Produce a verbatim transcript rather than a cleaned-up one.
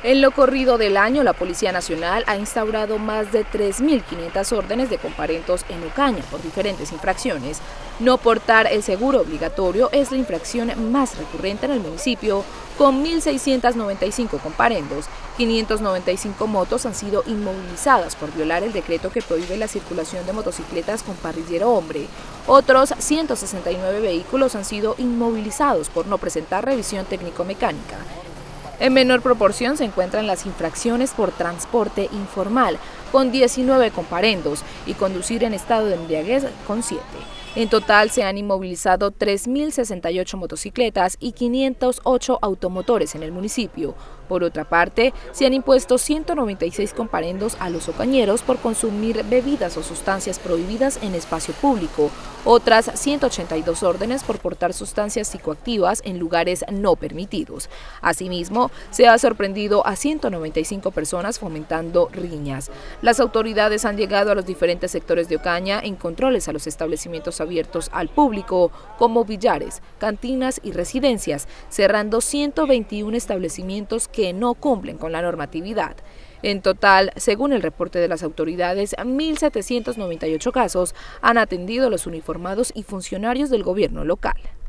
En lo corrido del año, la Policía Nacional ha instaurado más de tres mil quinientas órdenes de comparendos en Ocaña por diferentes infracciones. No portar el seguro obligatorio es la infracción más recurrente en el municipio, con mil seiscientos noventa y cinco comparendos. quinientas noventa y cinco motos han sido inmovilizadas por violar el decreto que prohíbe la circulación de motocicletas con parrillero hombre. Otros ciento sesenta y nueve vehículos han sido inmovilizados por no presentar revisión técnico-mecánica. En menor proporción se encuentran las infracciones por transporte informal, con diecinueve comparendos, y conducir en estado de embriaguez, con siete. En total se han inmovilizado tres mil sesenta y ocho motocicletas y quinientos ocho automotores en el municipio. Por otra parte, se han impuesto ciento noventa y seis comparendos a los ocañeros por consumir bebidas o sustancias prohibidas en espacio público, otras ciento ochenta y dos órdenes por portar sustancias psicoactivas en lugares no permitidos. Asimismo, se ha sorprendido a ciento noventa y cinco personas fomentando riñas. Las autoridades han llegado a los diferentes sectores de Ocaña en controles a los establecimientos abiertos al público, como billares, cantinas y residencias, cerrando ciento veintiuno establecimientos que no cumplen con la normatividad. En total, según el reporte de las autoridades, mil setecientos noventa y ocho casos han atendido a los uniformados y funcionarios del gobierno local.